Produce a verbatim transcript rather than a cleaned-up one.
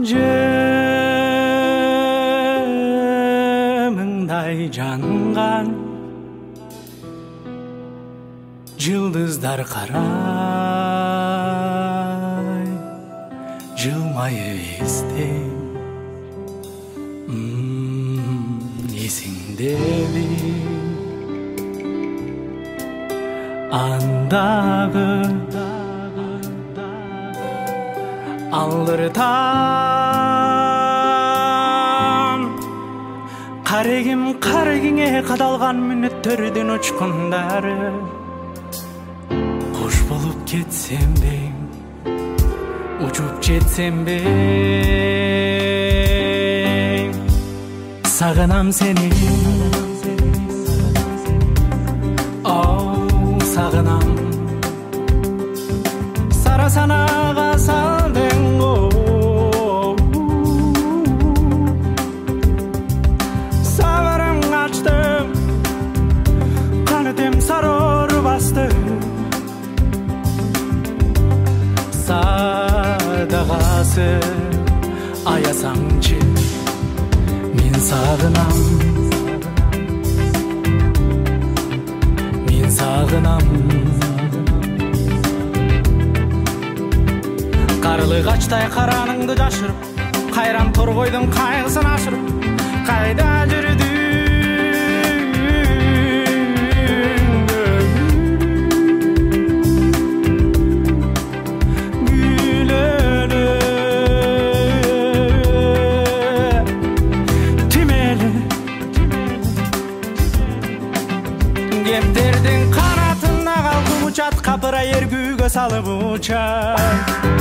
Жымыңдай жанған жылдыздар қарай жылмайып естен есіңдеби андағы алдыртам қарегім қарегіңе қадалған мүнөттөрдүн учкундары қош болып кетсем дейм учуп жетсем бе сағынам сени оу сағынам сара санаға салдың сабырым қачтым қанытым сарор басты садағасы аясаңчы мен сағынам мен сағынам қарлы қачтай қараныңды жашырып қайран торғойдың қайғысын ашырып қайда жүрдің кептердің қанатына қалқып учат қапыра ергүйге салып учат